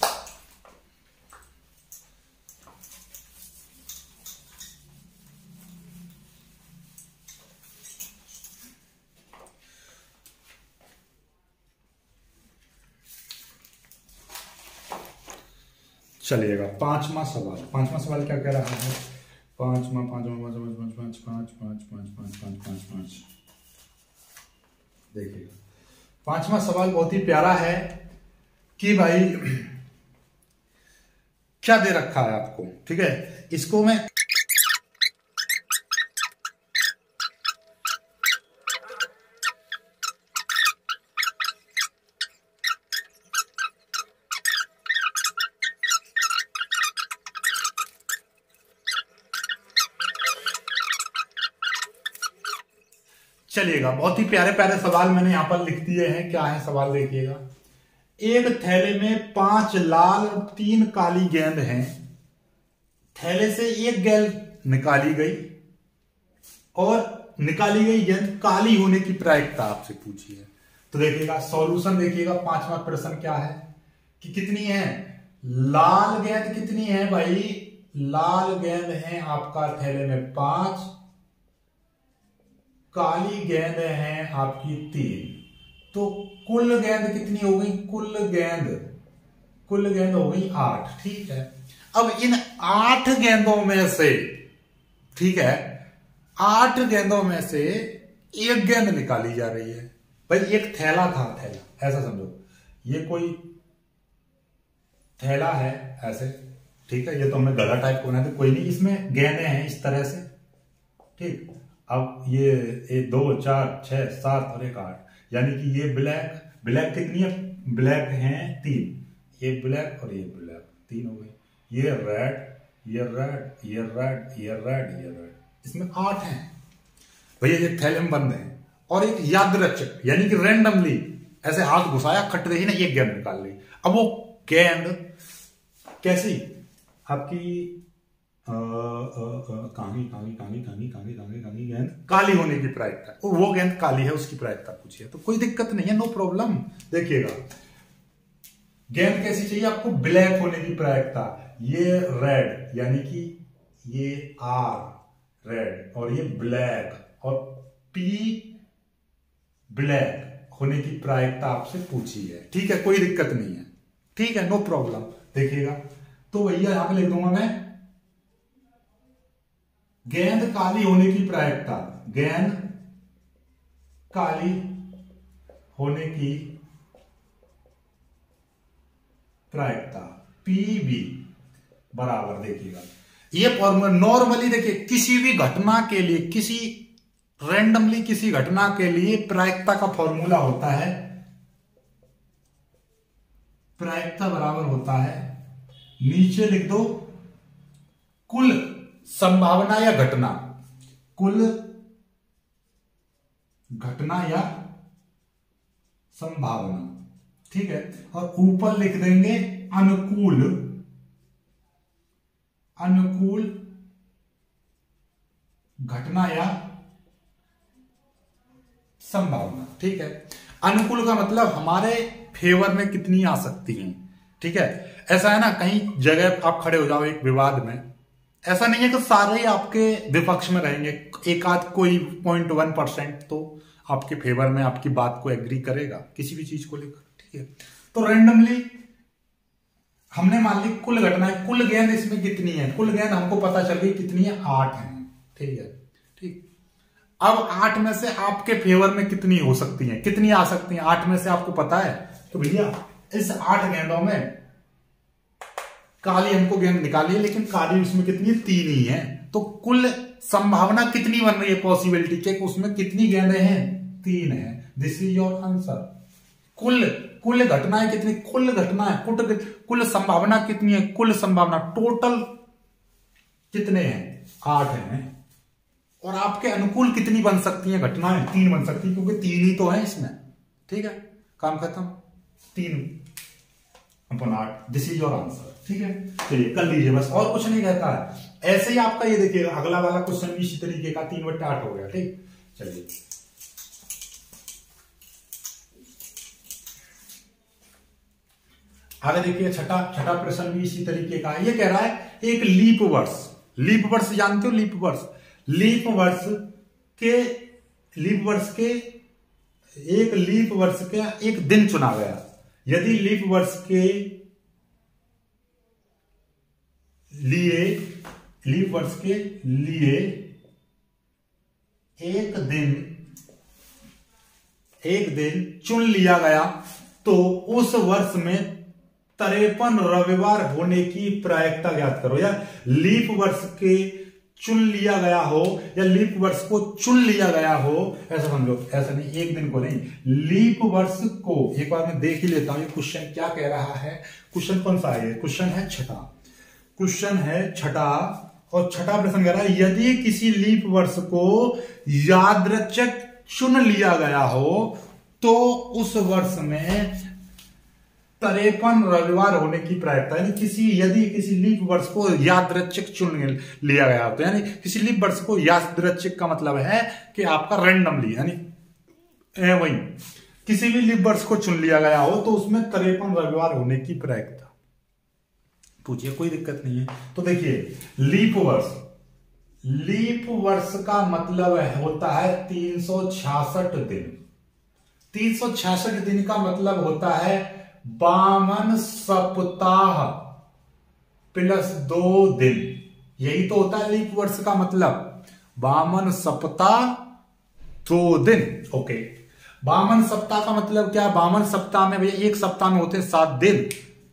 चलिएगा, पांचवा सवाल। पांचवा सवाल क्या कह रहा है, पांचवा पांचवा पांचवा पांच पांच पांच पांच पांच पांच पांच पांच पांच देखिएगा, पांचवा सवाल बहुत ही प्यारा है कि भाई क्या दे रखा है आपको, ठीक है, इसको मैं चलिएगा, बहुत ही प्यारे प्यारे सवाल मैंने यहां पर लिख दिए हैं। क्या है सवाल देखिएगा, एक थैले में पांच लाल और तीन काली गेंद हैं, थैले से एक गेंद निकाली गई और निकाली गई गेंद काली होने की प्रायिकता आपसे पूछी है। तो देखिएगा सॉल्यूशन देखिएगा, पांचवा प्रश्न क्या है कि कितनी है, लाल गेंद कितनी है भाई, लाल गेंद है आपका थैले में पांच, काली गेंद है आपकी तीन, तो कुल गेंद कितनी हो गई, कुल गेंद कुल गेंद हो गई आठ, ठीक है। अब इन आठ गेंदों में से, ठीक है, आठ गेंदों में से एक गेंद निकाली जा रही है। भाई एक थैला था, थैला ऐसा समझो, ये कोई थैला है ऐसे, ठीक है, ये तो हमने गला टाइप को बना था, कोई नहीं, इसमें गेंदें हैं इस तरह से, ठीक। अब ये एक दो चार छह सात और एक आठ, यानी कि ये ब्लैक ब्लैक कितनी है, ब्लैक हैं तीन, ये ब्लैक और ये ब्लैक तीन हो गई, ये रेड ये रेड ये रेड ये रेड ये रेड, इसमें आठ हैं भैया, ये थैले में बंद है। और एक यादृच्छिक यानी कि रैंडमली ऐसे हाथ घुसाया, खट रही ना, एक गेंद निकाल ली। अब वो गेंद कैसी आपकी कांगी कांगी कांगी कांगी कांगी कांगी कांगी गेंद काली होने की प्रायिकता, वो गेंद काली है उसकी प्रायिकता पूछी है, तो कोई दिक्कत नहीं है, नो प्रॉब्लम। देखिएगा गेंद कैसी चाहिए आपको, ब्लैक होने की प्रायिकता, ये रेड यानी कि ये आर रेड और ये ब्लैक और पी ब्लैक होने की प्रायिकता आपसे पूछी है, ठीक है, कोई दिक्कत नहीं है, ठीक है, नो प्रॉब्लम। देखिएगा तो भैया यहां पे लिख दूंगा मैं गेंद काली होने की प्रायिकता, गेंद काली होने की प्रायिकता पीबी बराबर, देखिएगा ये फॉर्मूला नॉर्मली देखिए किसी भी घटना के लिए, किसी रैंडमली किसी घटना के लिए प्रायिकता का फॉर्मूला होता है, प्रायिकता बराबर होता है, नीचे लिख दो कुल संभावना या घटना, कुल घटना या संभावना, ठीक है, और ऊपर लिख देंगे अनुकूल, अनुकूल घटना या संभावना, ठीक है। अनुकूल का मतलब हमारे फेवर में कितनी आ सकती हैं, ठीक है। ऐसा है ना, कहीं जगह आप खड़े हो जाओ एक विवाद में, ऐसा नहीं है कि सारे ही आपके विपक्ष में रहेंगे, एक आध कोई पॉइंट वन परसेंट तो आपके फेवर में आपकी बात को एग्री करेगा किसी भी चीज को लेकर, ठीक है। तो रैंडमली हमने मान ली कुल घटना है, कुल गेंद इसमें कितनी है, कुल गेंद हमको पता चल गई कितनी है, आठ है, ठीक है, ठीक। अब आठ में से आपके फेवर में कितनी हो सकती है, कितनी आ सकती है, आठ में से आपको पता है, तो भैया इस आठ गेंदों में काली हमको गेंद निकाली है, लेकिन काली उसमें कितनी है, तीन ही है, तो कुल संभावना कितनी बन रही है पॉसिबिलिटी के, उसमें कितनी गेंदें हैं, तीन है। This is your answer. कुल कुल घटनाएं कितनी, कुल घटनाएं कुल कुल संभावना कितनी है, कुल संभावना टोटल कितने हैं, आठ हैं, और आपके अनुकूल कितनी बन सकती हैं घटनाएं, तीन बन सकती है, क्योंकि तीन ही तो है इसमें, ठीक है, काम खत्म, तीन अपन आठ, दिस इज योर आंसर, ठीक है। चलिए कर लीजिए बस, और कुछ नहीं कहता है, ऐसे ही आपका ये देखिएगा अगला वाला क्वेश्चन भी इसी तरीके का, तीन बट्टे आठ हो गया, ठीक। चलिए आगे देखिए, छठा छठा प्रश्न भी इसी तरीके का, ये कह रहा है एक लीप वर्ष, लीप वर्ष जानते हो, लीप वर्ष, लीप वर्ष के लीप वर्ष के एक लीप वर्ष के एक दिन चुना गया, यदि लीप वर्ष के लिए लीप वर्ष के लिए एक दिन एक दिन चुन लिया गया तो उस वर्ष में तिरपन रविवार होने की प्रायिकता ज्ञात करो। या लीप वर्ष के चुन लिया गया हो, या लीप वर्ष को चुन लिया गया हो, ऐसा समझो, ऐसा नहीं, एक दिन को नहीं, लीप वर्ष को। एक बार मैं देख ही लेता हूं ये क्वेश्चन क्या कह रहा है। क्वेश्चन कौन सा है? क्वेश्चन है छठा, क्वेश्चन है छठा, और छठा प्रश्न कह रहा है यदि किसी लीप वर्ष को यादृच्छिक चुन लिया गया हो तो उस वर्ष में तिरपन रविवार होने की प्रायिकता, यानी किसी यदि किसी लीप वर्ष को यादृच्छिक चुन लिया गया हो, तो यानी किसी लीप वर्ष को यादृच्छिक का मतलब है कि आपका रैंडमली, यानी वही किसी भी लीप वर्ष को चुन लिया गया हो तो उसमें तिरपन रविवार होने की प्रायिकता। पूछिए, कोई दिक्कत नहीं है। तो देखिए लीप वर्ष, लीप वर्ष का मतलब होता है तीन सौ छियासठ दिन। तीन सौ छियासठ दिन का मतलब होता है बावन सप्ताह प्लस दो दिन, यही तो होता है लीप वर्ष का मतलब, बावन सप्ताह दो दिन। ओके, बावन सप्ताह का मतलब क्या? बावन सप्ताह में भैया एक सप्ताह में होते हैं सात दिन,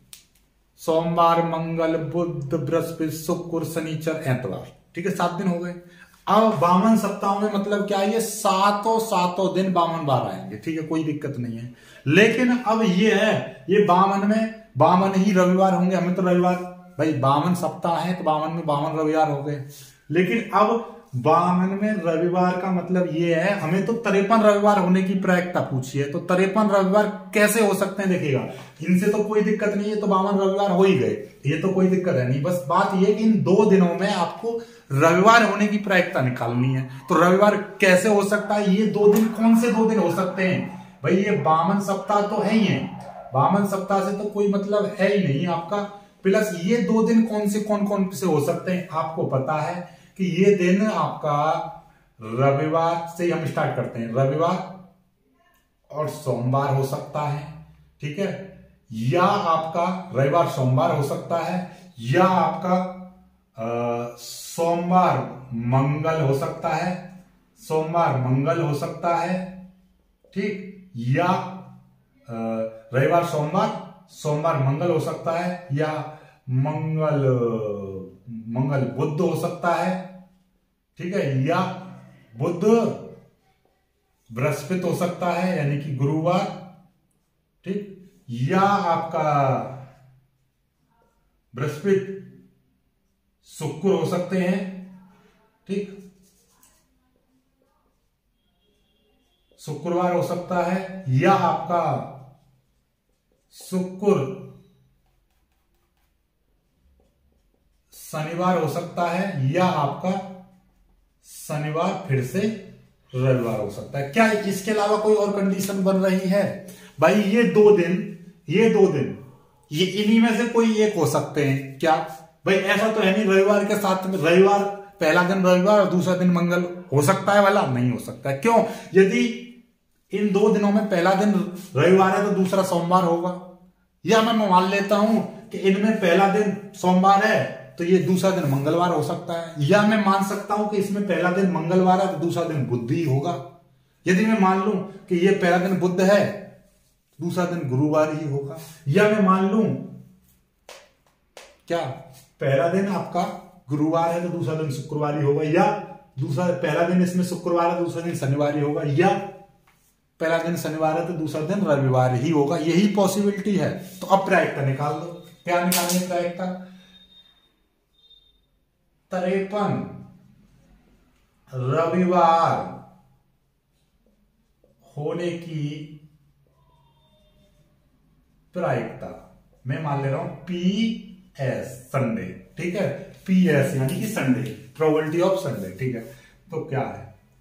सोमवार, मंगल, बुध, बृहस्पति, शुक्र, शनिचर, एतवार, ठीक है, सात दिन हो गए। अब बावन सप्ताह में मतलब क्या है? ये सातों सातों दिन बावन बार आएंगे, ठीक है, कोई दिक्कत नहीं है। लेकिन अब ये है, ये बावन में बावन ही रविवार होंगे, हमें तो रविवार, भाई बावन सप्ताह है तो बावन में बावन रविवार हो गए। लेकिन अब बावन में रविवार का मतलब ये है, हमें तो तिरपन रविवार होने की प्रायिकता पूछी है, तो तिरपन रविवार कैसे हो सकते हैं? देखिएगा, इनसे तो कोई दिक्कत नहीं है, तो बावन रविवार हो ही गए, ये तो कोई दिक्कत है नहीं। बस बात ये कि इन दो दिनों में आपको रविवार होने की प्रायिकता निकालनी है। तो रविवार कैसे हो सकता है? ये दो दिन कौन से दो दिन हो सकते हैं? भाई ये बावन सप्ताह तो है ही है, बावन सप्ताह से तो कोई मतलब है ही नहीं आपका। प्लस ये दो दिन कौन से कौन कौन से हो सकते हैं? आपको पता है कि ये दिन आपका रविवार से हम स्टार्ट करते हैं, रविवार और सोमवार हो सकता है, ठीक है, या आपका रविवार सोमवार हो सकता है, या आपका सोमवार मंगल हो सकता है, सोमवार मंगल हो सकता है, ठीक, या रविवार सोमवार, सोमवार मंगल हो सकता है, या मंगल मंगल बुध हो सकता है, ठीक है, या बुध बृहस्पति हो सकता है यानी कि गुरुवार, ठीक, या आपका बृहस्पति शुक्र हो सकते हैं, ठीक, शुक्रवार हो सकता है, या आपका शुक्र शनिवार हो सकता है, या आपका शनिवार फिर से रविवार हो सकता है। क्या इसके अलावा कोई और कंडीशन बन रही है? भाई ये दो दिन ये दो दिन ये इन्हीं में से कोई एक हो सकते हैं क्या? भाई ऐसा तो है नहीं रविवार के साथ में रविवार पहला दिन रविवार और दूसरा दिन मंगल हो सकता है वाला? नहीं हो सकता है। क्यों? यदि इन दो दिनों में पहला दिन रविवार है तो दूसरा सोमवार होगा, या मैं मान लेता हूं कि इनमें पहला दिन सोमवार है तो ये दूसरा दिन मंगलवार हो सकता है, या मैं मान सकता हूं कि इसमें पहला दिन मंगलवार है तो दूसरा दिन बुध ही होगा। यदि मैं मान लूं कि ये पहला दिन बुध है दूसरा दिन गुरुवार ही होगा, या मैं मान लूं क्या पहला दिन आपका गुरुवार है तो दूसरा दिन शुक्रवार ही होगा, या दूसरा पहला दिन इसमें शुक्रवार है दूसरा दिन शनिवार ही होगा, या पहला दिन शनिवार है तो दूसरा दिन रविवार ही होगा। यही पॉसिबिलिटी है। तो अब प्रायिकता निकाल दो। क्या निकालनी है प्रायिकता? तिरपन रविवार होने की प्रायिकता मैं मान ले रहा हूं पी एस संडे, ठीक है, पी एस यानी कि संडे, प्रोबेबिलिटी ऑफ संडे, ठीक है। तो क्या है?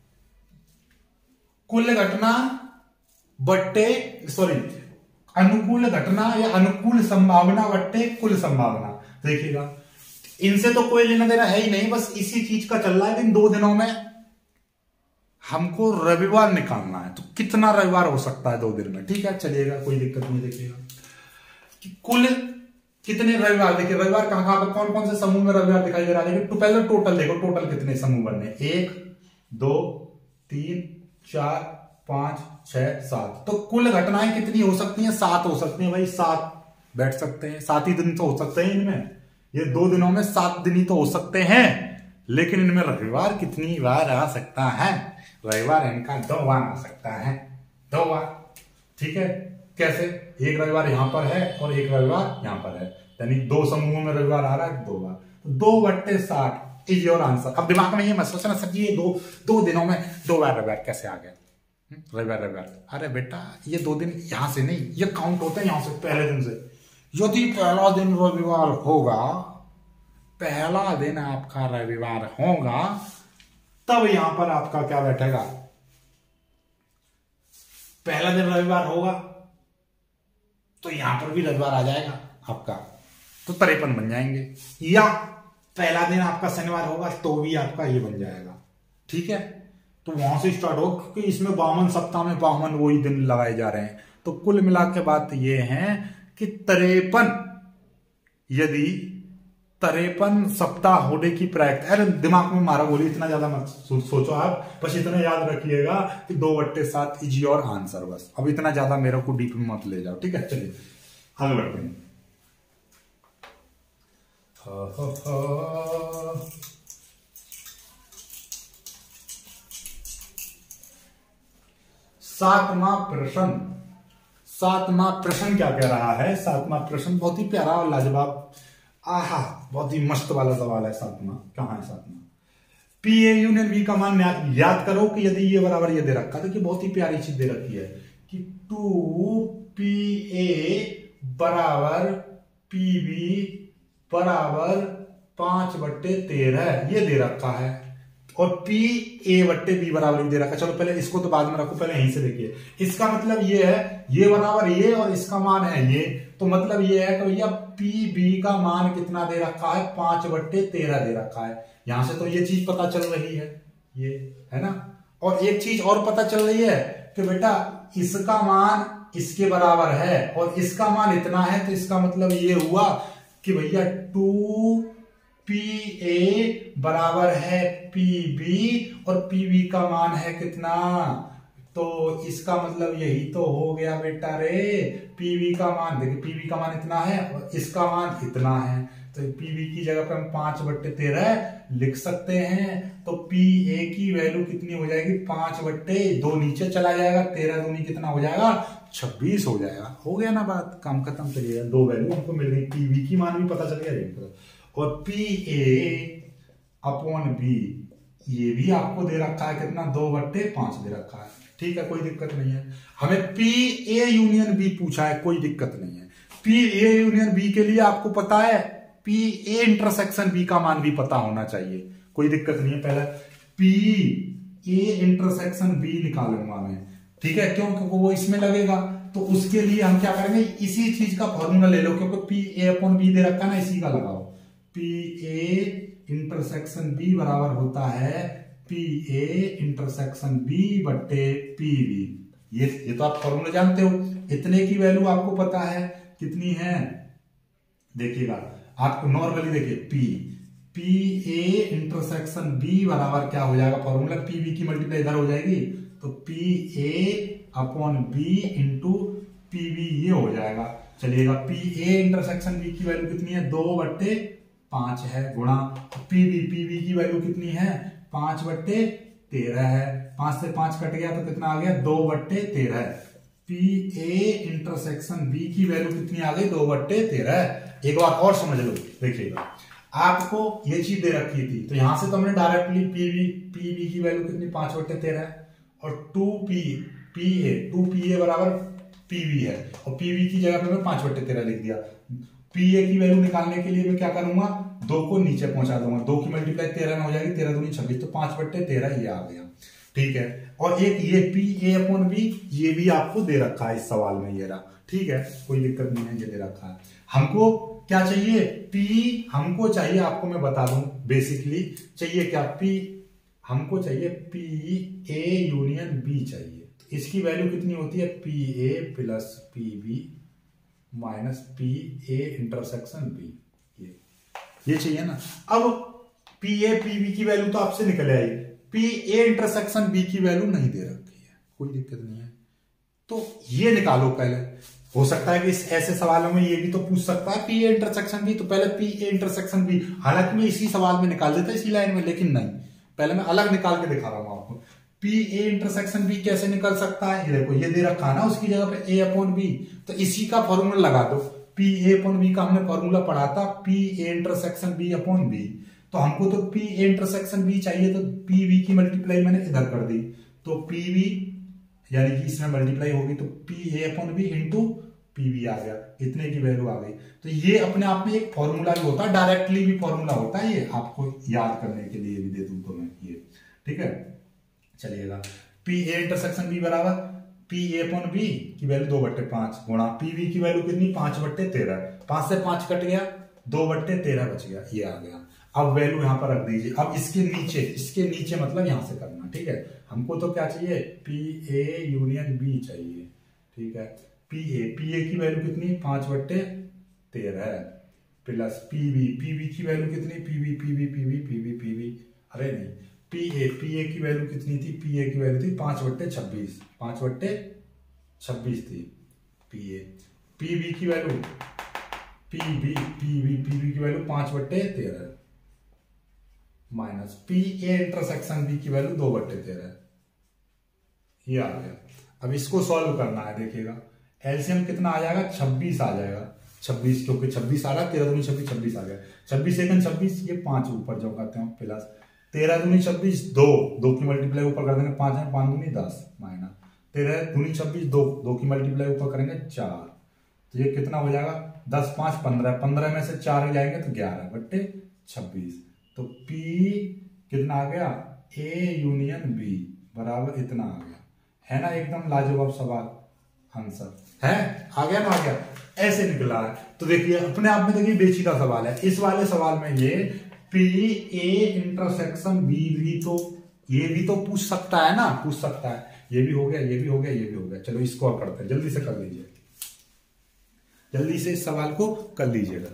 कुल घटना बट्टे सॉरी अनुकूल घटना या अनुकूल संभावना बट्टे कुल संभावना। देखिएगा इनसे तो कोई लेना देना है ही नहीं, बस इसी चीज का चल रहा है। इन दो दिनों में हमको रविवार निकालना है, तो कितना रविवार हो सकता है दो दिन में? ठीक है, चलिएगा, कोई दिक्कत नहीं। देखिएगा कि कुल कितने रविवार, देखिए रविवार कहां कहां पर कौन कौन से समूह में रविवार दिखाई दे रहा है। देखिए तो पहले टोटल देखो, टोटल कितने समूह बनने? एक दो तीन चार पांच छह सात। तो कुल घटनाएं कितनी हो सकती हैं? सात हो सकती हैं। भाई सात बैठ सकते हैं, सात ही दिन तो हो सकते हैं इनमें। ये दो दिनों में सात दिन ही तो हो सकते हैं, लेकिन इनमें रविवार कितनी बार आ सकता है? रविवार इनका दो बार आ सकता है, दो बार, ठीक है। कैसे? एक रविवार यहां पर है और एक रविवार यहां पर है, यानी दो समूहों में रविवार आ रहा है दो बार। तो दो बट्टे साठ इज योर आंसर। अब दिमाग में ये मत सोचना सर जी ये दो दो दिनों में दो बार रविवार कैसे आ गए? रविवार रविवार अरे बेटा ये दो दिन यहां से नहीं, ये काउंट होते हैं यहां से, पहले दिन से। यदि पहला दिन रविवार होगा, पहला दिन आपका रविवार होगा, तब यहां पर आपका क्या बैठेगा? पहला दिन रविवार होगा तो यहां पर भी रविवार आ जाएगा आपका, तो तिरपन बन जाएंगे। या पहला दिन आपका शनिवार होगा तो भी आपका ये बन जाएगा, ठीक है। तो वहां से स्टार्ट हो, क्योंकि इसमें बावन सप्ताह में बावन वही दिन लगाए जा रहे हैं। तो कुल मिला के बात ये है कि तिरपन, यदि तिरपन सप्ताह होने की प्रायिकता, अरे दिमाग में मारा बोली, इतना ज्यादा मत सोचो आप, बस इतना याद रखिएगा कि दो बट्टे सात इज योर आंसर। बस अब इतना ज्यादा मेरे को डीप में मत ले जाओ, ठीक है। चलिए आगे बढ़ते हैं। सातवां प्रश्न, सातवां प्रश्न क्या कह रहा है? सातवां प्रश्न बहुत ही प्यारा और लाजवाब, आहा बहुत ही मस्त वाला सवाल है। सातवां कहां है? सातवां पी ए यूनियन बी का मान याद करो कि यदि ये बराबर ये दे रखा, देखिए बहुत ही प्यारी चीज दे रखी है कि टू पी ए बराबर पी बी बराबर पांच बट्टे तेरह, ये दे रखा है। और पी ए बट्टे बी बराबर दे रखा है। चलो पहले इसको तो बाद में रखो, पहले यहीं से देखिए। इसका मतलब ये है, ये बराबर ये और इसका मान है ये, तो मतलब ये है कि भैया पी बी का मान कितना दे रखा है? पांच बट्टे तेरह दे रखा है। यहां से तो ये चीज पता चल रही है, ये है ना। और एक चीज और पता चल रही है कि बेटा इसका मान इसके बराबर है और इसका मान इतना है, तो इसका मतलब ये हुआ कि भैया टू पी ए बराबर है पी बी और पी बी का मान है कितना, तो इसका मतलब यही तो हो गया बेटा रे। पीवी का मान देखिए, पीवी का मान इतना है और इसका मान इतना है, तो पीवी की जगह पे हम पांच बट्टे तेरह लिख सकते हैं। तो पी ए की वैल्यू कितनी हो जाएगी, पांच बट्टे दो नीचे चला जाएगा, तेरह दूनी कितना हो जाएगा, छब्बीस हो जाएगा। हो गया ना बात, काम खत्म। चलिए दो वैल्यू हमको मिल गई, पीवी की मान भी पता चल गया और पी ए अपॉन बी ये भी आपको दे रखा है कितना, दो बट्टे पांच दे रखा है। ठीक है, कोई दिक्कत नहीं है। हमें पी ए यूनियन बी पूछा है, कोई दिक्कत नहीं है। पी ए यूनियन बी के लिए आपको पता है पी ए इंटरसेक्शन बी का मान भी पता होना चाहिए, कोई दिक्कत नहीं है। पहले पी ए इंटरसेक्शन बी निकालूंगा मैं, ठीक है, क्यों, क्योंकि वो इसमें लगेगा। तो उसके लिए हम क्या करेंगे, इसी चीज का फॉर्मूला ले लो, क्योंकि पी ए अपॉन बी दे रखा ना, इसी का लगाओ। पी ए इंटरसेक्शन बी बराबर होता है पी ए इंटरसेक्शन बी बट्टे पी बी। ये ये तो आप फॉर्मूला जानते हो। इतने की वैल्यू आपको पता है कितनी है, देखिएगा आपको नॉर्मली देखिए P P A intersection B बराबर क्या हो जाएगा, फॉर्मूला पी बी की मल्टीप्लाई इधर हो जाएगी, तो P A upon B into P B ये हो जाएगा। चलिएगा पी ए इंटरसेक्शन बी की वैल्यू कितनी है, दो बट्टे पांच है, गुणा पीबी पीबी की वैल्यू कितनी है, पांच बट्टे तेरह है। पांच से पांच कट गया तो कितना आ गया, दो बट्टे तेरह। पी ए इंटरसेक्शन बी की वैल्यू कितनी आ गई, दो बट्टे तेरह। एक बार और समझ लो, देखिएगा आपको ये चीज दे रखी थी, तो यहां से तो हमने डायरेक्टली पीबी पीबी की वैल्यू कितनी, पांच बट्टे तेरह और two P P A two P A बराबर पीबी है और पीबी की जगह पे मैं पांच बट्टे तेरह लिख दिया। पी ए की वैल्यू निकालने के लिए मैं क्या करूंगा, दो को नीचे पहुंचा दूंगा, दो की मल्टीप्लाई तेरह में हो जाएगी, तेरह दूनी छब्बीस, तो पांच बट्टे तेरह ये आ गया। ठीक है, और एक ये पी ए अपॉन बी ये भी आपको दे रखा है इस सवाल में, ये रहा। ठीक है, कोई दिक्कत नहीं है, ये दे रखा है। हमको क्या चाहिए, पी हमको चाहिए, आपको मैं बता दूं बेसिकली चाहिए क्या, पी हमको चाहिए पी ए यूनियन बी चाहिए। तो इसकी वैल्यू कितनी होती है, P A plus P B minus P A intersection B, ये ये चाहिए ना। अब पी ए पी बी की वैल्यू तो आपसे निकल आई, पी ए इंटरसेक्शन बी की वैल्यू नहीं दे रखी है, कोई दिक्कत नहीं है, तो ये निकालो पहले। हो सकता है कि इस ऐसे सवालों में ये भी तो पूछ सकता है पी ए इंटरसेक्शन बी, तो पहले पी ए इंटरसेक्शन बी, हालांकि मैं इसी सवाल में निकाल देता इसी लाइन में, लेकिन नहीं, पहले मैं अलग निकाल के दिखा रहा हूं आपको। पी ए इंटरसेक्शन बी कैसे निकल सकता है, ये देखो ये दे रखा है ना, उसकी जगह पे ए अपॉन बी, तो इसी का फॉर्मूला लगा दो। पी ए अपॉन बी का हमने फॉर्मूला पढ़ा था, P A intersection B upon B, तो हमको तो पी ए इंटरसेक्शन बी चाहिए, तो पी बी की मल्टीप्लाई मैंने इधर कर दी, तो पी बी यानी कि इसमें मल्टीप्लाई होगी, तो P A upon B into P B आ गया, इतने की वैल्यू आ गई। तो ये अपने आप में एक फॉर्मूला भी होता है, डायरेक्टली भी फॉर्मूला होता है, ये आपको याद करने के लिए भी दे दूं तो मैं ये, ठीक है। चलिएगा पी ए इंटरसेक्शन बी बराबर पी ए अपॉन बी की वैल्यू दो बट्टे पांच गुणा पी बी की वैल्यू कितनी, पांच बट्टे तेरह, पांच से पांच कट गया, दो बट्टे तेरह बच गया, ये आ गया। अब वैल्यू यहां पर रख दीजिए। अब इसके नीचे, इसके नीचे मतलब यहां से करना, ठीक है। हमको तो क्या चाहिए, पी ए यूनियन बी चाहिए, ठीक है। पी ए पी ए की वैल्यू कितनी, पांच बट्टे तेरह plus P B P B की वैल्यू कितनी, P B P B P B P B P B अरे नहीं, पी ए पी ए की वैल्यू कितनी थी, पी ए की वैल्यू थी पांच बट्टे छब्बीस, पांच बट्टे छब्बीस थी पी ए। पी बी की value P B P B P B की वैल्यू पांच बट्टे तेरह minus P A intersection B की वैल्यू दो बट्टे तेरह, ये आ गया। अब इसको सॉल्व करना है, देखिएगा एलसीएम कितना आ जाएगा, छब्बीस आ जाएगा, छब्बीस, क्योंकि छब्बीस आ रहा है, तेरह दूनी छब्बीस, छब्बीस आ गया, छब्बीस एक छब्बीस, ये पांच ऊपर जो करते हैं प्लस तेरह दूनी छब्बीस, दो दो की मल्टीप्लाई ऊपर कर देंगे, पांच है, पांच दूनी दस माइनस तेरह दूनी छब्बीस, दो दो की मल्टीप्लाई ऊपर करेंगे चार, तो ये कितना हो जाएगा, दस पांच पंद्रह, पंद्रह में से चार जाएंगे तो ग्यारह बट्टे छब्बीस। तो P कितना आ गया, A यूनियन B बराबर इतना आ गया, है ना, एकदम लाजवाब सवाल, आंसर है, आ गया ना, आ गया, ऐसे निकला है। तो देखिए अपने आप में देखिए बेचीदा सवाल है। इस वाले सवाल में ये P A इंटरसेक्शन B भी तो ये भी तो पूछ सकता है ना, पूछ सकता है। ये भी हो गया, ये भी हो गया, ये भी हो गया। चलो इसको और करते हैं, जल्दी से कर लीजिए, जल्दी से इस सवाल को कर लीजिएगा।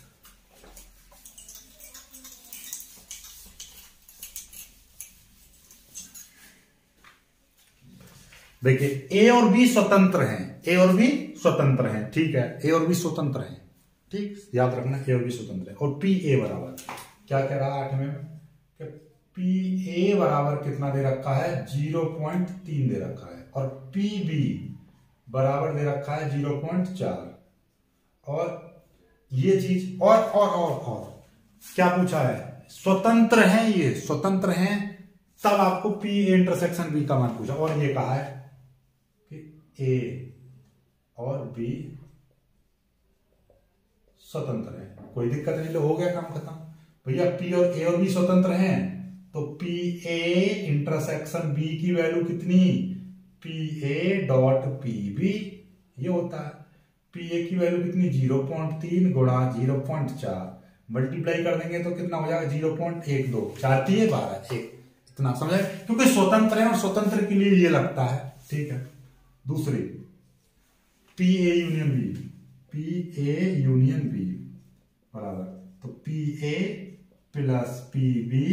देखिए ए और बी स्वतंत्र हैं, ए और बी स्वतंत्र हैं, ठीक है, ए और बी स्वतंत्र हैं, ठीक, याद रखना ए और बी स्वतंत्र है। और पी ए बराबर क्या कह रहा है आठवें में, पी ए बराबर कितना दे रखा है, जीरो पॉइंट तीन दे रखा है, और पी बी बराबर दे रखा है जीरो पॉइंट चार। और ये चीज और और और और क्या पूछा है, स्वतंत्र हैं, ये स्वतंत्र हैं, तब आपको पी ए इंटरसेक्शन बी का मान पूछा। और ये कहा है कि ए और बी स्वतंत्र है, कोई दिक्कत नहीं, लो हो गया काम खत्म। भैया पी और ए और बी स्वतंत्र हैं, तो पी ए इंटरसेक्शन बी की वैल्यू कितनी, P A dot P B, ये होता है। पी ए की वैल्यू कितनी, जीरो पॉइंट तीन गुणा जीरो पॉइंट चार, मल्टीप्लाई कर देंगे तो कितना हो जाएगा, जीरो पॉइंट एक दो, चार तीन बारह, एक, इतना समझे, क्योंकि स्वतंत्र है और स्वतंत्र के लिए ये लगता है, ठीक है। दूसरी P A union B, P A union B बराबर, तो P A plus P B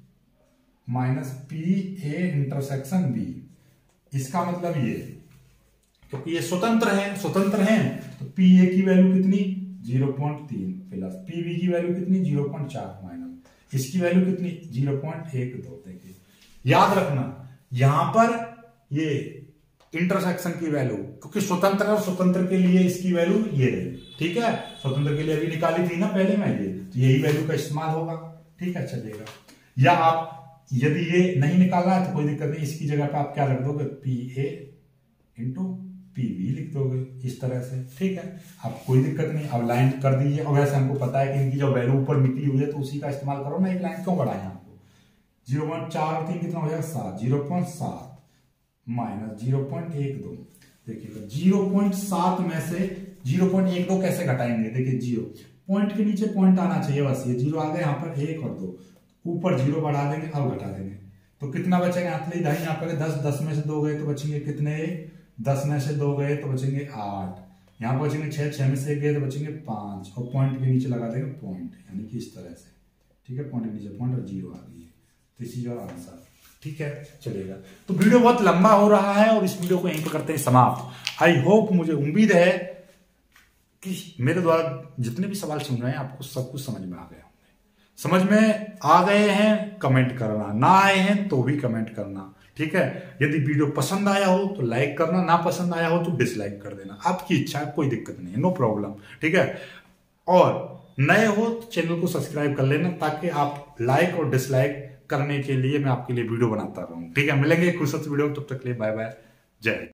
minus P A intersection B. इसका मतलब ये, क्योंकि ये स्वतंत्र है, स्वतंत्र हैं, तो पी ए की वैल्यू कितनी, जीरो पॉइंट तीन प्लस पी बी की वैल्यू कितनी, जीरो पॉइंट चार माइनस इसकी वैल्यू कितनी, जीरो पॉइंट एक दो। देखिए याद रखना यहां पर ये इंटरसेक्शन की वैल्यू, क्योंकि स्वतंत्र है और स्वतंत्र के लिए इसकी वैल्यू ये रही, ठीक है, स्वतंत्र के लिए अभी निकाली थी ना पहले में, ये तो यही वैल्यू का इस्तेमाल होगा, ठीक है, चलेगा। या आप यदि ये नहीं निकालना है तो कोई दिक्कत नहीं, इसकी जगह पे आप क्या रख दोगे, P A into P B लिख दोगे इस तरह से, ठीक है, अब कोई दिक्कत नहीं। अब लाइन कर दीजिए, और वैसे हमको पता है कि इनकी जो वैल्यू ऊपर निकली हुई है तो उसी का इस्तेमाल करो ना, एक लाइन क्यों बढ़ाए आपको। जीरो पॉइंट चार और तीन कितना हो जाएगा, सात, जीरो पॉइंट सात माइनस जीरो पॉइंट एक दो। देखिएगा जीरो पॉइंट सात में से जीरो पॉइंट एक दो कैसे घटाएंगे, देखिए जीरो पॉइंट के नीचे पॉइंट आना चाहिए, बस ये जीरो आ गए, यहाँ पर एक और दो, ऊपर जीरो बढ़ा देंगे, अब घटा देंगे तो कितना बचेगा, हाथ दाई यहाँ पर दस, दस में से दो गए तो बचेंगे कितने, दस में से दो गए तो बचेंगे आठ, यहाँ पर बचेंगे छह, छह में से एक गए तो बचेंगे पांच, और पॉइंट के नीचे लगा देंगे पॉइंट, यानी कि इस तरह से, ठीक है, पॉइंट के नीचे पॉइंट और जीरो आ गई है, तो इसी जो आंसर, ठीक है, चलेगा। तो वीडियो बहुत लंबा हो रहा है और इस वीडियो को यहीं पर करते हैं समाप्त। आई होप, मुझे उम्मीद है कि मेरे द्वारा जितने भी सवाल सुन रहे हैं आपको सब कुछ समझ में आ गया होंगे। समझ में आ गए हैं कमेंट करना, ना आए हैं तो भी कमेंट करना, ठीक है। यदि वीडियो पसंद आया हो तो लाइक करना, ना पसंद आया हो तो डिसलाइक कर देना, आपकी इच्छा है, कोई दिक्कत नहीं है, नो प्रॉब्लम, ठीक है। और नए हो तो चैनल को सब्सक्राइब कर लेना, ताकि आप लाइक और डिसलाइक करने के लिए मैं आपके लिए वीडियो बनाता रहूं, ठीक है। मिलेंगे खुशत वीडियो, तब तक के लिए बाय बाय, जय।